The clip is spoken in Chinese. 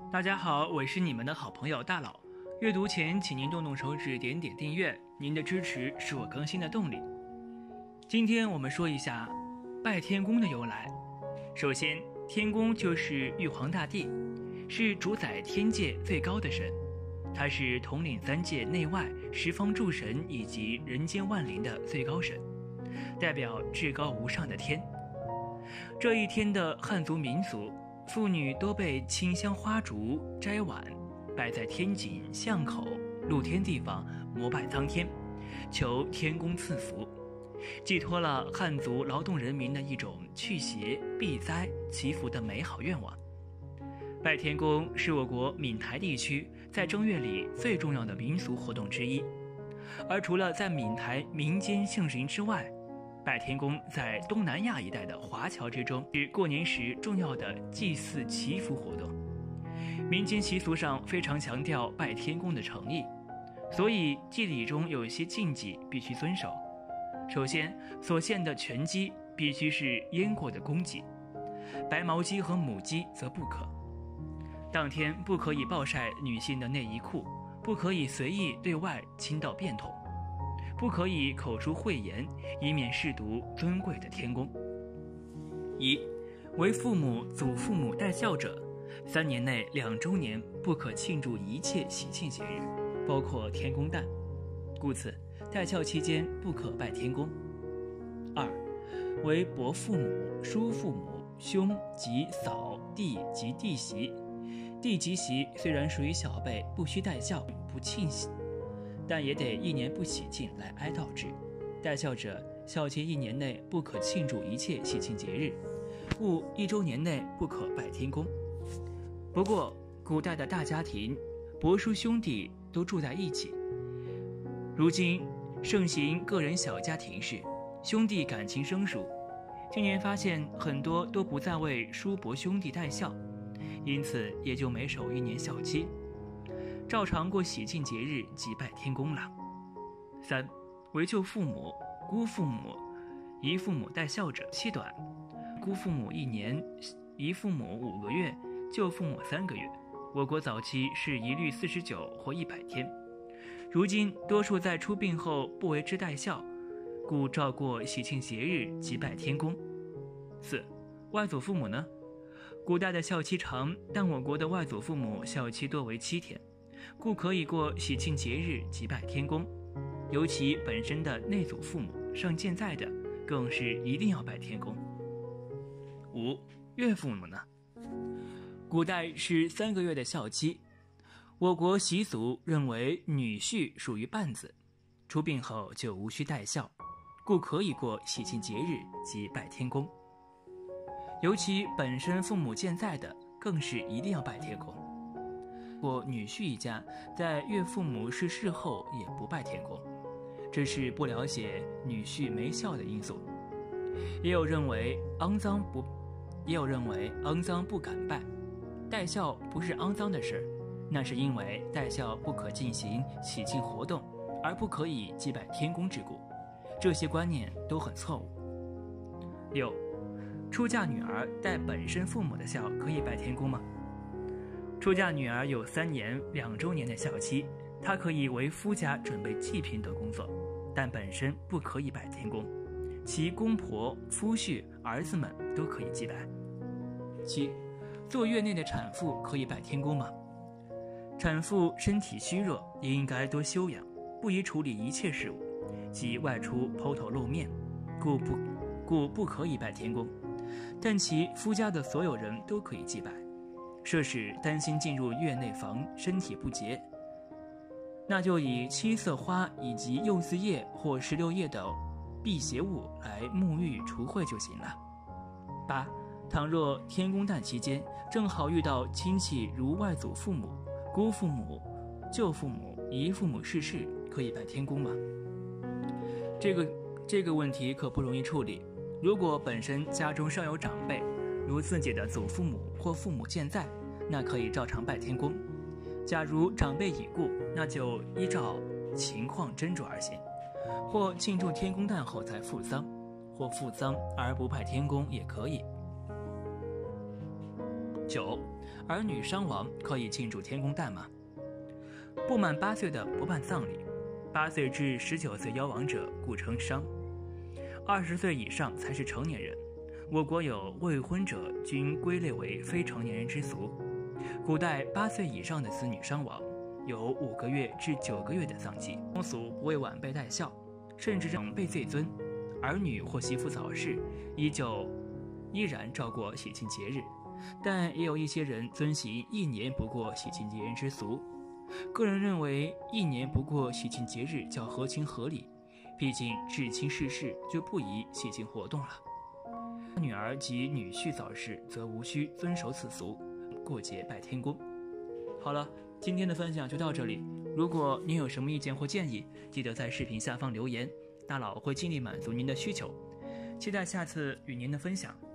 大家好，我是你们的好朋友大佬。阅读前请您动动手指点点订阅，您的支持是我更新的动力。今天我们说一下拜天公的由来。首先，天公就是玉皇大帝，是主宰天界最高的神，他是统领三界内外十方诸神以及人间万灵的最高神，代表至高无上的天。这一天的汉族民俗，妇女多备清香花烛、摘碗，摆在天井、巷口、露天地方膜拜苍天，求天公赐福，寄托了汉族劳动人民的一种去邪、避灾、祈福的美好愿望。拜天公是我国闽台地区在正月里最重要的民俗活动之一，而除了在闽台民间盛行之外，拜天公在东南亚一带的华侨之中是过年时重要的祭祀祈福活动。民间习俗上非常强调拜天公的诚意，所以祭礼中有一些禁忌必须遵守。首先，所献的全鸡必须是腌过的公鸡，白毛鸡和母鸡则不可。当天不可以暴晒女性的内衣裤，不可以随意对外倾倒便桶，不可以口出秽言，以免亵渎尊贵的天公。一、为父母、祖父母带孝者，3年内2周年不可庆祝一切喜庆节日，包括天公诞，故此带孝期间不可拜天公。2、为伯父母、叔父母、兄及嫂、弟及弟媳。弟及媳虽然属于小辈，不需带孝，不庆喜，但也得1年不喜庆来哀悼之。带孝者，孝期1年内不可庆祝一切喜庆节日，故1周年内不可拜天公。不过，古代的大家庭，伯叔兄弟都住在一起，如今盛行个人小家庭式，兄弟感情生疏。今年发现很多都不再为叔伯兄弟带孝，因此也就没守1年孝期，照常过喜庆节日即拜天公了。3、为舅父母、姑父母、姨父母带孝者期短，姑父母1年，姨父母5个月，舅父母3个月。我国早期是一律49或100天，如今多数在出殡后不为之带孝，故照过喜庆节日即拜天公。4、外祖父母呢？古代的孝期长，但我国的外祖父母孝期多为7天，故可以过喜庆节日即拜天公。尤其本身的内祖父母尚健在的，更是一定要拜天公。5、岳父母呢？古代是3个月的孝期，我国习俗认为女婿属于半子，出殡后就无需带孝，故可以过喜庆节日即拜天公。尤其本身父母健在的，更是一定要拜天公。或女婿一家在岳父母逝世后也不拜天公，这是不了解女婿没孝的因素。也有认为肮脏不敢拜，带孝不是肮脏的事，那是因为带孝不可进行喜庆活动，而不可以祭拜天公之故。这些观念都很错误。6、出嫁女儿带本身父母的孝可以拜天公吗？出嫁女儿有3年2周年的孝期，她可以为夫家准备祭品等工作，但本身不可以拜天公，其公婆、夫婿、儿子们都可以祭拜。7、坐月内的产妇可以拜天公吗？产妇身体虚弱，也应该多休养，不宜处理一切事务，即外出抛头露面，故不可以拜天公。但其夫家的所有人都可以祭拜。设使担心进入月内房身体不洁，那就以7色花以及柚子叶或16叶的辟邪物来沐浴除秽就行了。8、倘若天公诞期间正好遇到亲戚如外祖父母、姑父母、舅父母、姨父母逝世，可以拜天公吗？这个问题可不容易处理。如果本身家中尚有长辈，如自己的祖父母或父母健在，那可以照常拜天公。假如长辈已故，那就依照情况斟酌而行，或庆祝天公诞后再复丧，或复丧而不拜天公也可以。 9. 儿女伤亡可以庆祝天公诞吗？不满8岁的不办葬礼，8岁至19岁夭亡者故称伤，20岁以上才是成年人。我国有未婚者均归类为非成年人之俗。古代8岁以上的子女伤亡，有5个月至9个月的丧祭，风俗不为晚辈带孝，甚至长辈最尊。儿女或媳妇早逝，依然照过喜庆节日，但也有一些人遵行1年不过喜庆节日之俗。个人认为1年不过喜庆节日较合情合理，毕竟至亲逝世就不宜喜庆活动了。女儿及女婿早逝，则无需遵守此俗，过节拜天公。好了，今天的分享就到这里。如果您有什么意见或建议，记得在视频下方留言，大佬会尽力满足您的需求。期待下次与您的分享。